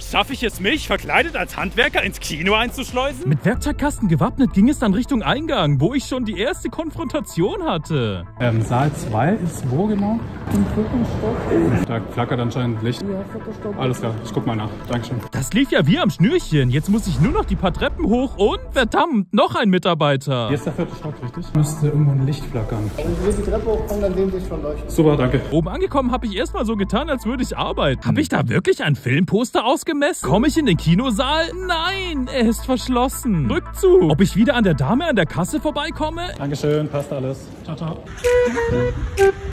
schaffe ich es, mich verkleidet als Handwerker ins Kino einzuschleusen? Mit Werkzeugkasten gewappnet ging es dann Richtung Eingang, wo ich schon die erste Konfrontation hatte. Saal 2 ist wo genau? Im 4. Stock. Da flackert anscheinend Licht. Ja, 4. Stock. Alles klar, ich guck mal nach. Dankeschön. Das lief ja wie am Schnürchen. Jetzt muss ich nur noch die paar Treppen hoch und verdammt, noch ein Mitarbeiter. Hier ist der 4. Stock, richtig? Müsste irgendwo ein Licht flackern. Wenn Sie die Treppe hochkommen, dann sehen Sie es schon leuchten. Super, danke. Oben angekommen habe ich erstmal so getan, als würde ich arbeiten. Habe ich da wirklich ein Filmposter ausgemessen? Komme ich in den Kinosaal? Nein, er ist verschlossen. Rückzug. Ob ich wieder an der Dame an der Kasse vorbeikomme? Dankeschön, passt alles. Ciao, ciao.